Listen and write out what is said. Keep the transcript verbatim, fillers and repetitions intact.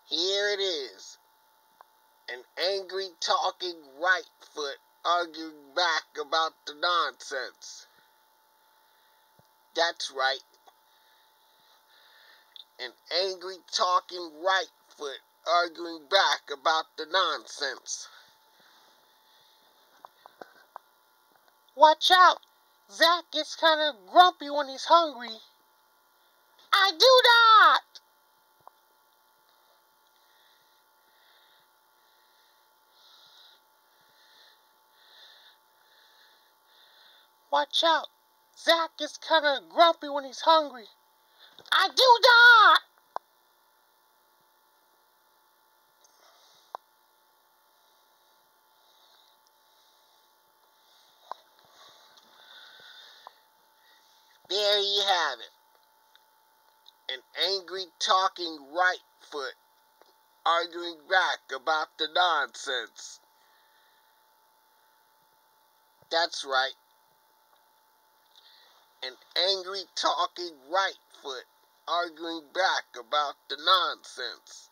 Here it is. An angry talking right foot arguing back about the nonsense. That's right. An angry talking right foot arguing back about the nonsense. Watch out! Zach gets kind of grumpy when he's hungry. I do not! Watch out! Zach is kind of grumpy when he's hungry. I do not! There you have it. An angry talking right foot arguing back about the nonsense. That's right. An angry talking right foot arguing back about the nonsense.